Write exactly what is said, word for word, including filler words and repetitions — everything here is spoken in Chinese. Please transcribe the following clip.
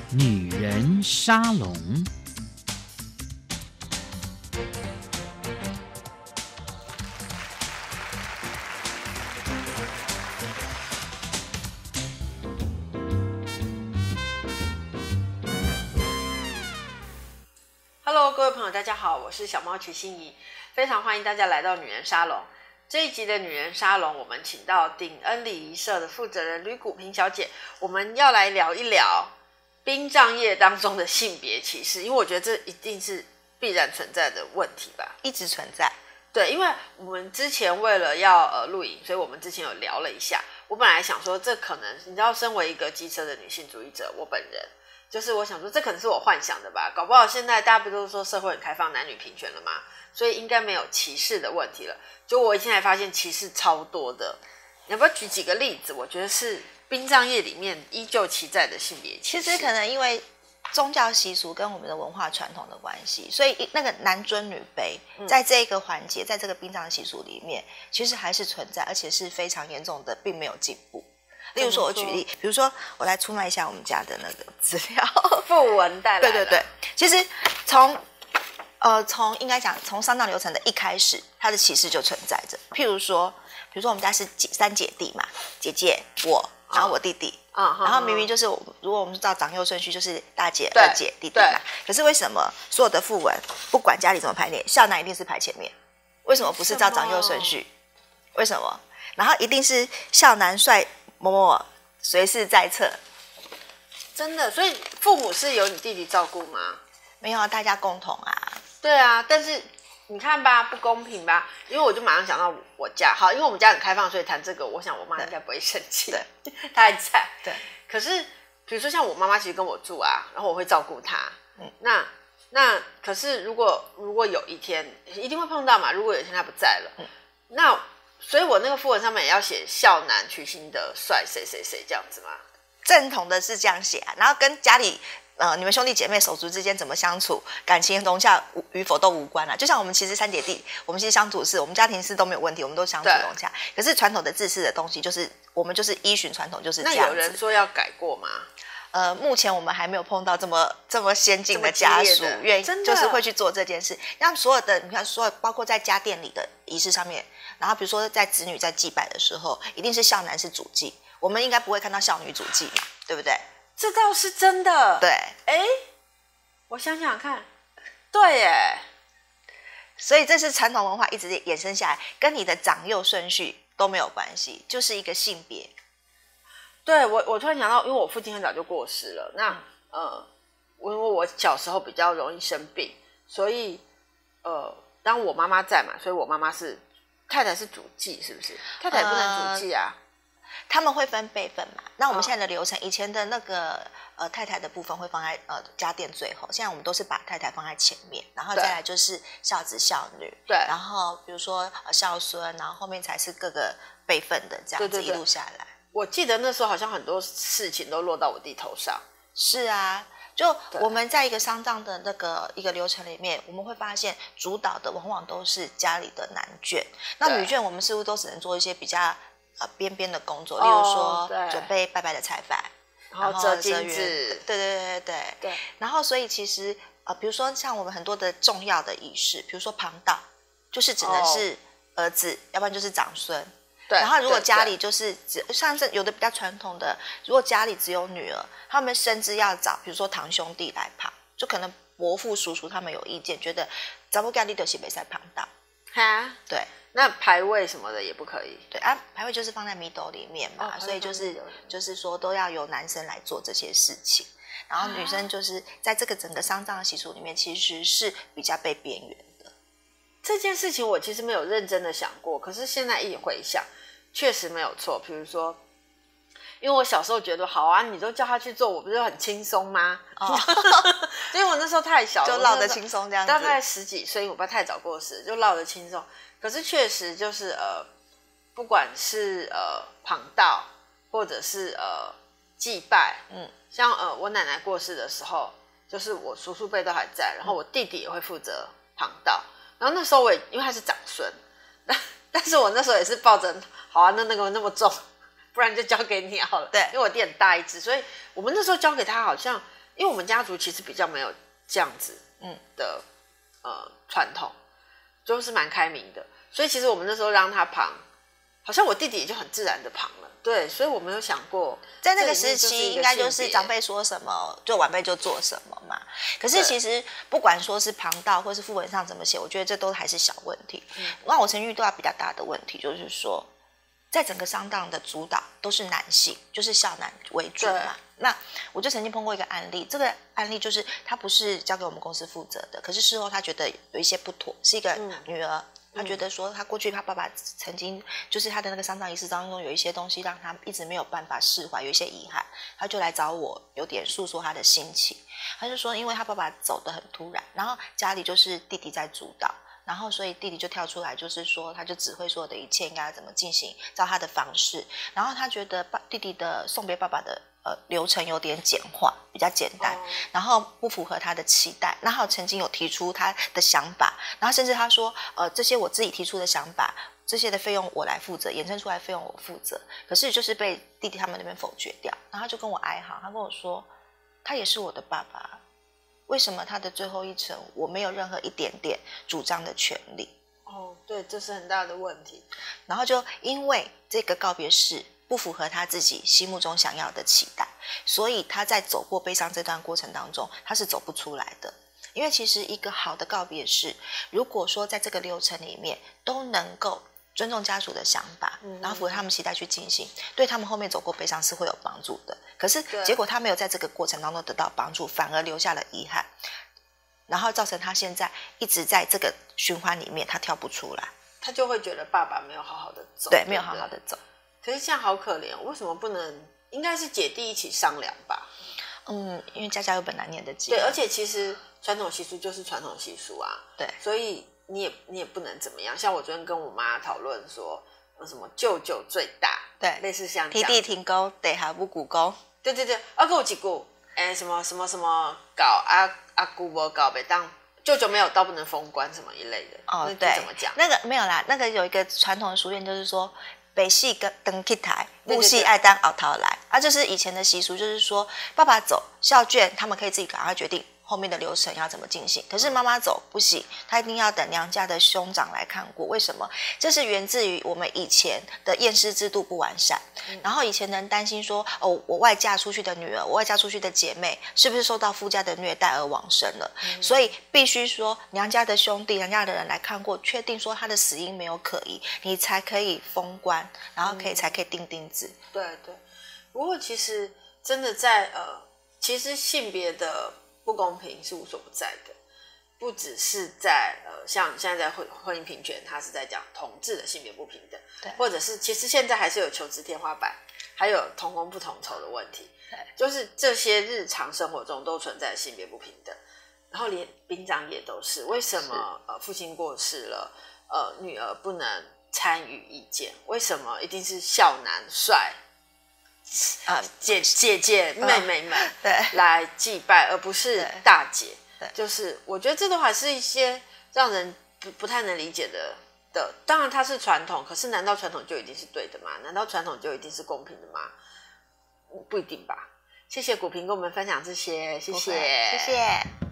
女人沙龙。 Hello， 各位朋友，大家好，我是小猫瞿欣怡，非常欢迎大家来到女人沙龙。这一集的女人沙龙，我们请到鼎恩礼仪社的负责人吕谷萍小姐，我们要来聊一聊殡葬业当中的性别歧视，因为我觉得这一定是必然存在的问题吧， 一直存在。 对，因为我们之前为了要呃录影，所以我们之前有聊了一下。我本来想说，这可能你知道，身为一个机车的女性主义者，我本人就是我想说，这可能是我幻想的吧，搞不好现在大家不都说社会很开放，男女平权了吗？所以应该没有歧视的问题了。就我现在发现歧视超多的，你要不要举几个例子？我觉得是殡葬业里面依旧其在的性别歧视。 其实可能因为宗教习俗跟我们的文化传统的关系，所以那个男尊女卑，在这个环节，在这个殡葬习俗里面，其实还是存在，而且是非常严重的，并没有进步。例如说，我举例，比如说，我来出卖一下我们家的那个资料， 讣文带来的。 对对对，其实从呃从应该讲从丧葬流程的一开始，它的歧视就存在着。譬如说，比如说我们家是姐三姐弟嘛，姐姐我，然后我弟弟， 嗯， 然后明明就是如果我们照长幼顺序，就是大姐、二姐、弟弟嘛。可是为什么所有的讣文，不管家里怎么排列，孝男一定是排前面？为什么不是照长幼顺序？为什么？然后一定是孝男率某某某随侍在侧？ 真的，所以父母是由你弟弟照顾吗？ 没有啊，大家共同啊。 对啊，但是你看吧，不公平吧？因为我就马上想到我家，好，因为我们家很开放，所以谈这个，我想我妈应该不会生气。 对， 她还在。 对。 可是，比如说像我妈妈其实跟我住啊，然后我会照顾她。 嗯。 那那可是如果如果有一天一定会碰到嘛，如果有一天她不在了，嗯、那所以我那个讣文上面也要写孝男娶新德帅谁谁谁这样子吗？ 正统的是这样写啊，然后跟家里。呃，你们兄弟姐妹手足之间怎么相处，感情融洽与否都无关啊。就像我们其实三姐弟，我们其实相处是，我们家庭是都没有问题，我们都相处融洽。可是传统的制式的东西，就是我们就是依循传统，就是这样子。 那有人说要改过吗？ 呃，目前我们还没有碰到这么这么先进的家属愿意，就是会去做这件事。让所有的你看，所有包括在家殿里的仪式上面，然后比如说在子女在祭拜的时候，一定是孝男是主祭，我们应该不会看到孝女主祭嘛，对不对？ 这倒是真的。 对， 哎。我想想看，对耶， 所以这是传统文化一直衍生下来，跟你的长幼顺序都没有关系，就是一个性别。 对我，我突然想到，因为我父亲很早就过世了，那、嗯、呃，因为我小时候比较容易生病，所以呃，当我妈妈在嘛，所以我妈妈是太太是主祭，是不是？太太不能主祭啊。呃他们会分辈分嘛？那我们现在的流程，以前的那个呃太太的部分会放在呃家殿最后，现在我们都是把太太放在前面，然后再来就是孝子孝女， 对， 然后比如说呃孝孙，然后后面才是各个辈分的这样子，对对对，一路下来。 我记得那时候好像很多事情都落到我弟头上。 是啊，就我们在一个丧葬的那个一个流程里面，我们会发现主导的往往都是家里的男眷，那女眷我们似乎都只能做一些比较。呃，边边的工作，例如说、哦、准备拜拜的菜饭， 然后折金子， 对对对对对。然后，所以其实呃，比如说像我们很多的重要的仪式，比如说旁道，就是只能是儿子，哦、要不然就是长孙。 对。 然后，如果家里就是只像是有的比较传统的，如果家里只有女儿，他们甚至要找比如说堂兄弟来旁，就可能伯父叔叔他们有意见，觉得咱们家里就是没在旁道。 哈， 对。 那牌位什么的也不可以， 对啊，牌位就是放在middle里面嘛，哦、所以就是就是说都要由男生来做这些事情，然后女生就是在这个整个丧葬的习俗里面，其实是比较被边缘的。 这件事情我其实没有认真的想过，可是现在一回想，确实没有错。比如说，因为我小时候觉得好啊，你都叫他去做，我不是很轻松吗？哦，因为我那时候太小了， 就落得轻松这样子， 大概十几岁，我爸太早过世，就落得轻松。可是确实就是呃，不管是呃旁道，或者是呃祭拜，嗯，像呃我奶奶过世的时候，就是我叔叔辈都还在，然后我弟弟也会负责旁道，然后那时候我也因为他是长孙，但但是我那时候也是抱着好啊，那那个那么重，不然就交给你好了， 对， 因为我弟很大一只，所以我们那时候交给他好像因为我们家族其实比较没有这样子嗯的呃传统，就是蛮开明的，所以其实我们那时候让他旁，好像我弟弟也就很自然的旁了。对，所以我没有想过， 在那个时期应该就是长辈说什么，就晚辈就做什么嘛。可是其实不管说是旁道或是副文上怎么写，我觉得这都还是小问题。嗯、那我曾遇到比较大的问题，就是说，在整个丧葬的主导都是男性，就是孝男为主嘛。那我就曾经碰过一个案例，这个案例就是他不是交给我们公司负责的，可是事后他觉得有一些不妥，是一个女儿。嗯他觉得说，他过去他爸爸曾经就是他的那个丧葬仪式当中有一些东西让他一直没有办法释怀，有一些遗憾，他就来找我，有点诉说他的心情。他就说，因为他爸爸走得很突然，然后家里就是弟弟在主导，然后所以弟弟就跳出来，就是说他就指挥所有的一切应该怎么进行，照他的方式。然后他觉得爸弟弟的送别爸爸的呃流程有点简化，比较简单，然后不符合他的期待。然后曾经有提出他的想法，然后甚至他说，呃，这些我自己提出的想法，这些的费用我来负责，衍生出来费用我负责。可是就是被弟弟他们那边否决掉。然后他就跟我哀嚎，他跟我说，他也是我的爸爸，为什么他的最后一程我没有任何一点点主张的权利？ 哦，对，这是很大的问题。 然后就因为这个告别式不符合他自己心目中想要的期待，所以他在走过悲伤这段过程当中，他是走不出来的。因为其实一个好的告别式，如果说在这个流程里面都能够尊重家属的想法，嗯、然后符合他们期待去进行，对他们后面走过悲伤是会有帮助的。可是结果他没有在这个过程当中得到帮助，反而留下了遗憾，然后造成他现在一直在这个循环里面，他跳不出来， 他就会觉得爸爸没有好好的走， 对，没有好好的走。 可是这样好可怜，为什么不能？应该是姐弟一起商量吧。 嗯，因为家家有本难念的经。 对，而且其实传统习俗就是传统习俗啊。 对， 所以你也你也不能怎么样。像我昨天跟我妈讨论说，什么舅舅最大， 对， 类似像提地停工，得还不鼓工。 对对对，啊，跟我几股，哎，什么什么什么搞啊阿姑不搞呗，当舅舅没有到不能封官什么一类的。 哦，对， 怎么讲？ 那个没有啦，那个有一个传统的俗谚，就是说。北戏跟登 K 台，木戏爱当熬桃来，啊，这是以前的习俗，就是说爸爸走，孝眷他们可以自己赶快决定后面的流程要怎么进行。可是妈妈走不行，她一定要等娘家的兄长来看过。为什么？这是源自于我们以前的验尸制度不完善。嗯、然后以前人担心说，哦，我外嫁出去的女儿，我外嫁出去的姐妹，是不是受到夫家的虐待而往生了？嗯、所以必须说娘家的兄弟、娘家的人来看过，确定说他的死因没有可疑，你才可以封官，然后可以、嗯、才可以钉钉子。 对对。不过其实真的在呃，其实性别的不公平是无所不在的，不只是在呃，像现在在婚婚姻平权，它是在讲同志的性别不平等，对，或者是其实现在还是有求职天花板，还有同工不同酬的问题，对，就是这些日常生活中都存在性别不平等，然后连殡葬业都是，为什么呃父亲过世了，呃女儿不能参与意见？为什么一定是孝男帅？啊，姐姐姐妹妹们、嗯、对来祭拜，而不是大姐。对，就是我觉得这都还是一些让人不不太能理解的的。当然它是传统，可是难道传统就一定是对的吗？难道传统就一定是公平的吗？不一定吧。谢谢古平跟我们分享这些，谢谢， 谢谢。